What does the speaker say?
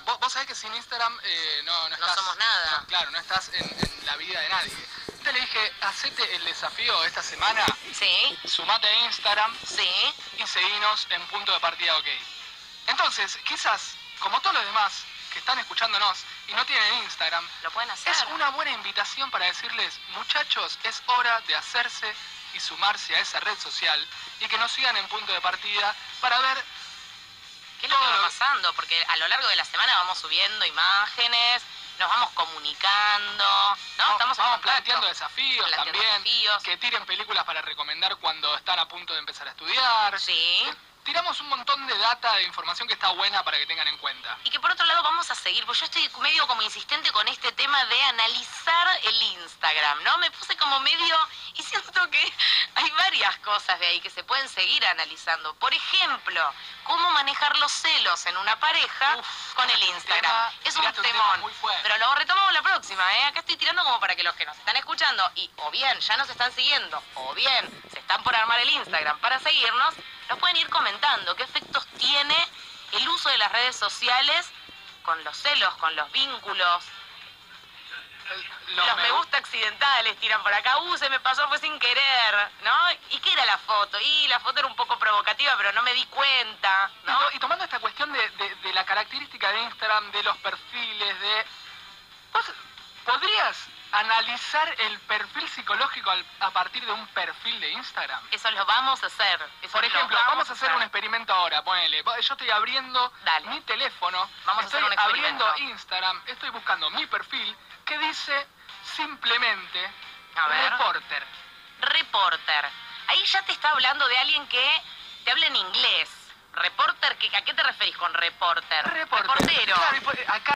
Vos sabés que sin Instagram no No estás... somos nada. No, claro, no estás en la vida de nadie. Te le dije, hacete el desafío esta semana, Sí, sumate a Instagram sí. y seguinos en Punto de Partida OK. Entonces, quizás, como todos los demás que están escuchándonos y no tienen Instagram, Lo pueden hacer. es una buena invitación para decirles, muchachos, es hora de hacerse y sumarse a esa red social y que nos sigan en Punto de Partida para ver ¿Qué es lo que todo va pasando? Porque a lo largo de la semana vamos subiendo imágenes, nos vamos comunicando, ¿no? Estamos en vamos contacto. planteando desafíos Planteando también, desafíos. que tiren películas para recomendar cuando están a punto de empezar a estudiar. Sí. Tiramos un montón de data, de información que está buena para que tengan en cuenta. Y que por otro lado vamos a seguir, porque yo estoy medio como insistente con este tema de analizar el Instagram, ¿no? Me puse como medio y siento que hay varias cosas de ahí que se pueden seguir analizando. Por ejemplo, cómo manejar los celos en una pareja con el Instagram. Es un temón, muy fuerte. pero lo retomamos la próxima, ¿eh? Acá estoy tirando como para que los que nos están escuchando y o bien ya nos están siguiendo o bien se están por armar el Instagram para seguirnos, nos pueden ir comentando qué efectos tiene el uso de las redes sociales con los celos, con los vínculos. Los me gusta accidentales tiran por acá. Se me pasó, fue sin querer, ¿no? ¿Y qué era la foto? Y la foto era un poco provocativa, pero no me di cuenta, ¿no? Y tomando esta cuestión de la característica de Instagram, de los perfiles, ¿Vos podrías analizar el perfil psicológico a partir de un perfil de Instagram? Eso lo vamos a hacer. Por ejemplo, vamos a hacer un experimento ahora, ponele. Yo estoy abriendo mi teléfono, Vamos a hacer un estoy experimento. abriendo Instagram, estoy buscando mi perfil que dice simplemente A ver. reporter. Reporter. Ahí ya te está hablando de alguien que te habla en inglés. Reporter, ¿a qué te referís con reporter? Reporter. Reportero. Claro, acá